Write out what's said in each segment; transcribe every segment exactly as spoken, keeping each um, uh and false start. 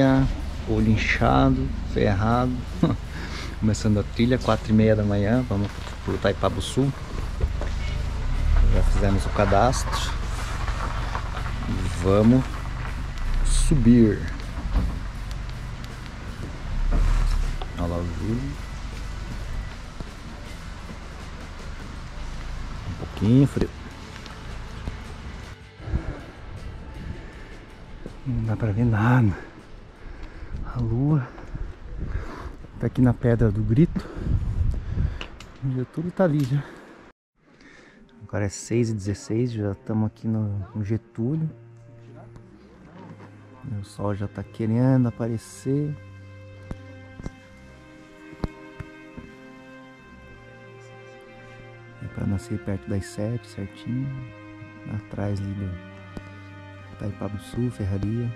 dia, olho inchado, ferrado. Começando a trilha, quatro e meia da manhã, vamos pro Itaipabuçu. Já fizemos o cadastro. Vamos subir. Olha lá o Júlio. Um pouquinho frio. Não dá pra ver nada. A lua tá aqui na Pedra do Grito. O Getúlio tá ali já. Agora é seis e dezesseis, já estamos aqui no, no Getúlio. O sol já tá querendo aparecer. É pra nascer perto das sete, certinho. Atrás ali do Itaipabuçu, Ferraria.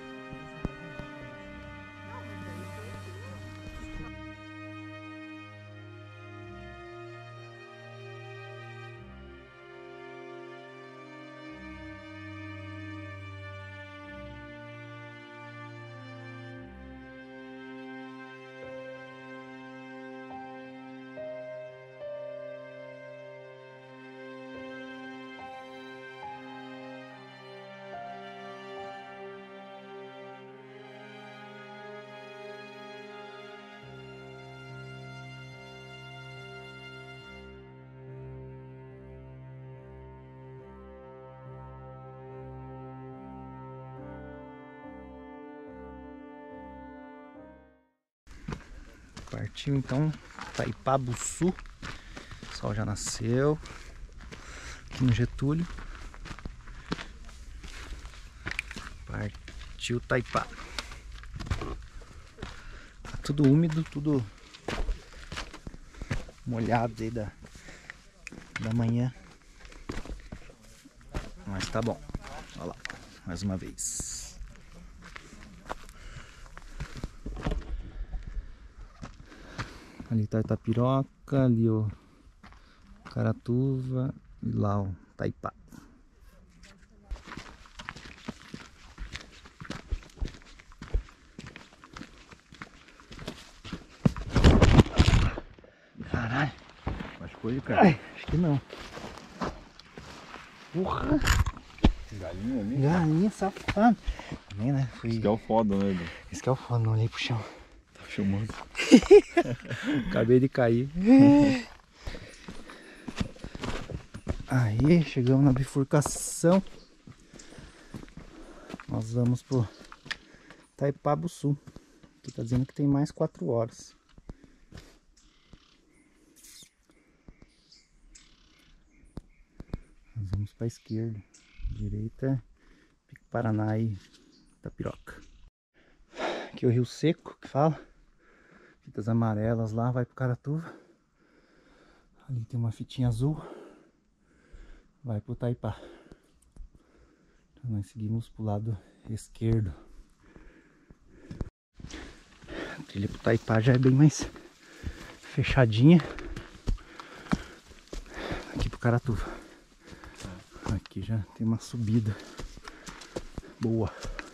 Partiu então Itaipabuçu. O sol já nasceu aqui no Getúlio. Partiu Taipá. Tá tudo úmido, tudo molhado aí da, da manhã. Mas tá bom. Olha lá, mais uma vez. Ali tá Itapiroca, ali o Caratuva e lá o Taipá. Caralho. Machucou aí, cara? Ai, acho que não. Porra! Galinha ali? Galinha safada. Também, né? Fui... Esse que é o foda, né? Edu? Esse que é o foda, não olhei pro chão. Tá filmando. Acabei de cair. Aí, chegamos na bifurcação. Nós vamos pro Itaipabuçu. Aqui tá dizendo que tem mais quatro horas. Nós vamos pra esquerda. Direita é Pico Paraná e Itapiroca. Aqui é o Rio Seco que fala. Fitas amarelas lá, vai pro Caratuva. Ali tem uma fitinha azul. Vai pro Taipá. Então nós seguimos pro lado esquerdo. A trilha pro Taipá já é bem mais fechadinha. Aqui pro Caratuva. Aqui já tem uma subida boa.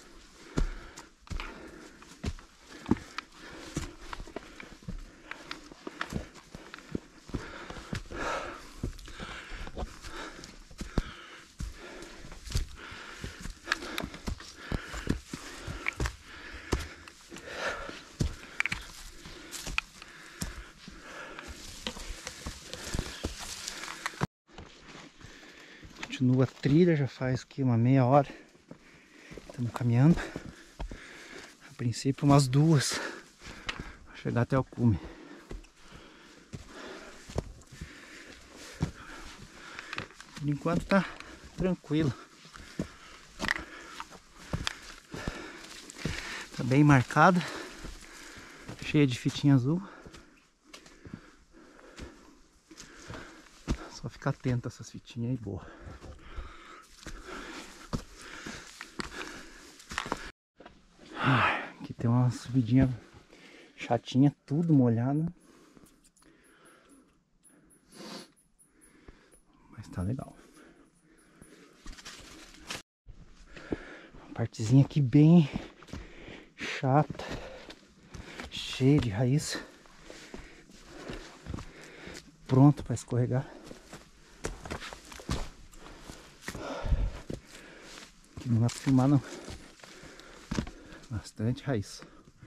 Continua a trilha, já faz aqui uma meia hora. Estamos caminhando. A princípio umas duas para chegar até o cume. Por enquanto tá tranquilo. Tá bem marcada. Cheia de fitinha azul. Só ficar atento a essas fitinhas aí, boa. Aqui tem uma subidinha chatinha, tudo molhado. Mas tá legal. Uma partezinha aqui bem chata, cheia de raiz, pronto para escorregar. Aqui não dá para filmar não, bastante raiz.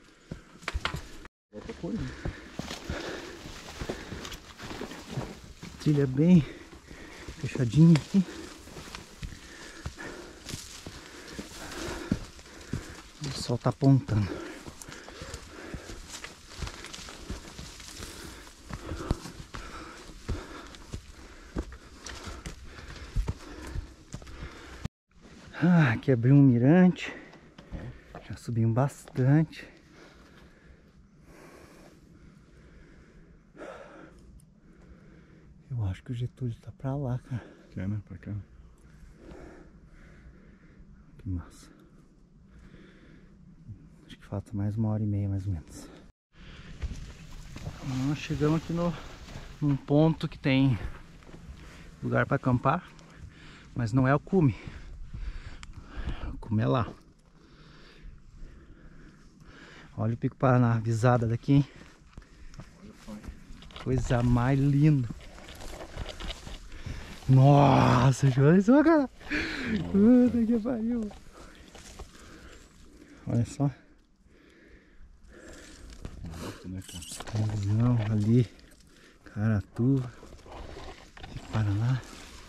Trilha bem fechadinha aqui. O sol tá apontando. Ah, aqui abriu um mirante. Já subimos bastante. Eu acho que o Getúlio tá pra lá, cara. Quer, né? Pra cá. Que massa. Acho que falta mais uma hora e meia, mais ou menos. Nós chegamos aqui no, num ponto que tem lugar para acampar, mas não é o cume. O cume é lá. Olha o Pico Paraná, a visada daqui, hein? Coisa mais linda. Nossa, olha só, cara. Puta que pariu. Olha só. Visão ali, Caratuva, Paraná.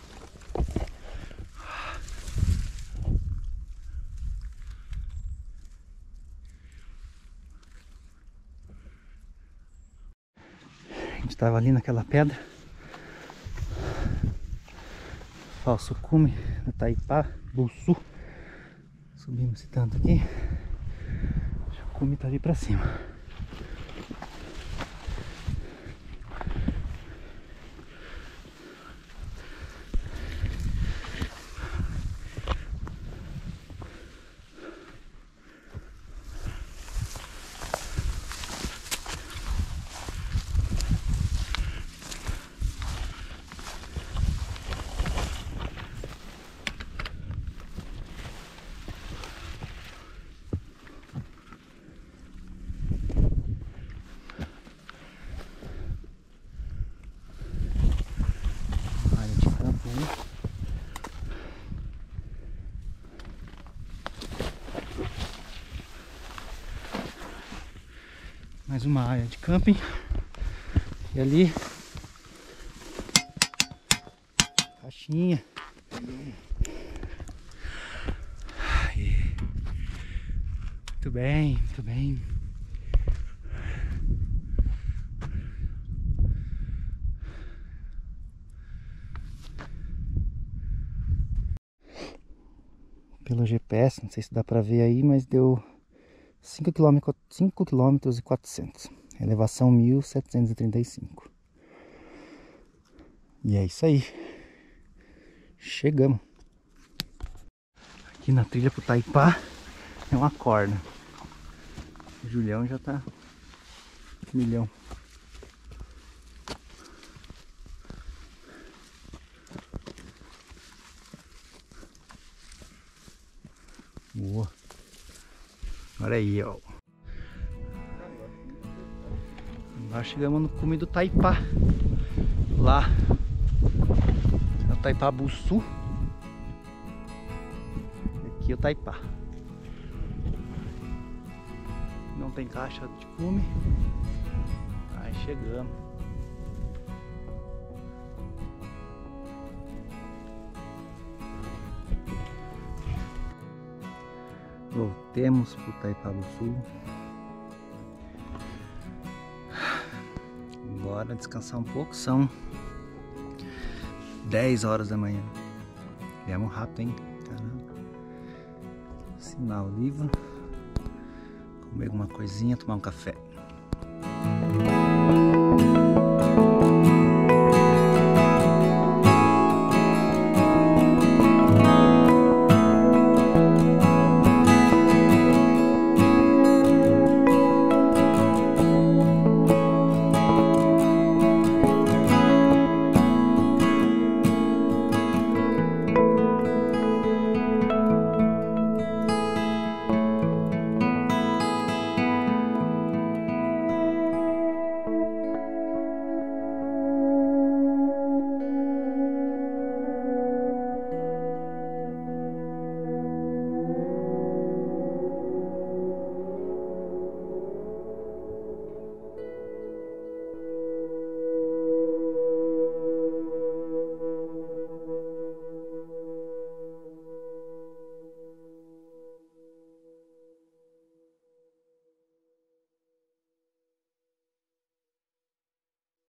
A gente estava ali naquela pedra, falso cume, no Taipá, Bussu. Subimos esse tanto aqui, o cume tá ali pra cima. Mais uma área de camping. E ali, caixinha. Aí. Muito bem, muito bem. Pelo G P S, não sei se dá pra ver aí, mas deu cinco quilômetros e quatrocentos. Elevação mil setecentos e trinta e cinco. E é isso aí. Chegamos. Aqui na trilha pro Taipá é uma corda. O Julião já tá milhão. Boa. Olha aí, ó. Agora chegamos no cume do Taipá. Lá é o Taipá Bussu. E aqui é o Taipá. Não tem caixa de cume. Aí chegamos. Voltemos pro Taipá Bussu. Bora descansar um pouco, são dez horas da manhã. Viemos rápido, hein? Caramba. Assinar o livro, comer alguma coisinha, tomar um café.